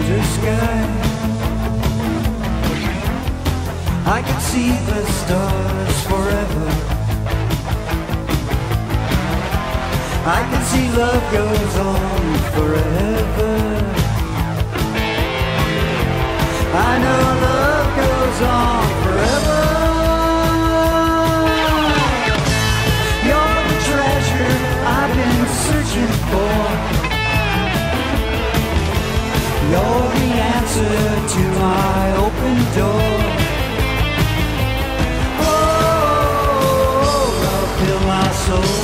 the sky. I can see the stars forever. I can see love goes on forever. I know love goes on forever. You're the treasure I've been searching for. You're the answer to my open door. Oh, love, fill my soul.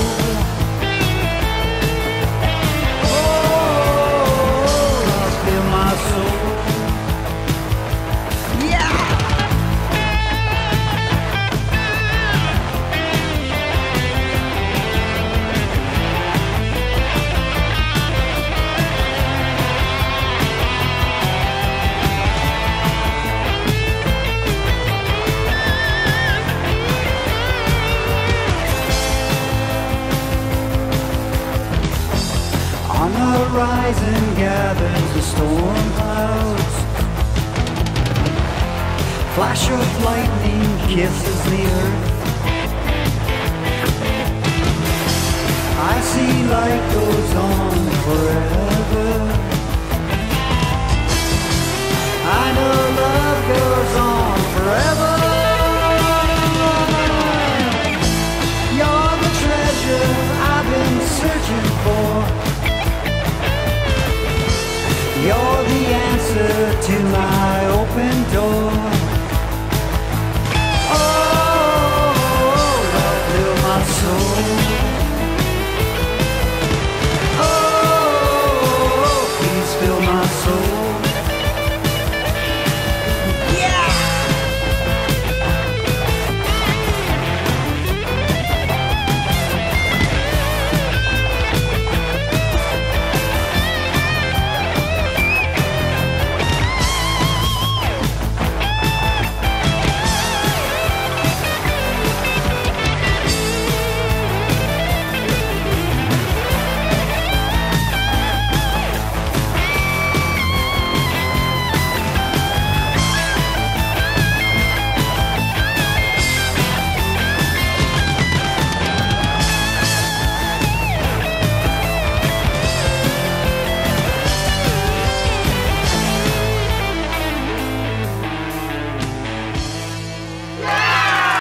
On the horizon gathers the storm clouds. Flash of lightning kisses the earth. I see light goes on forever. I know love goes on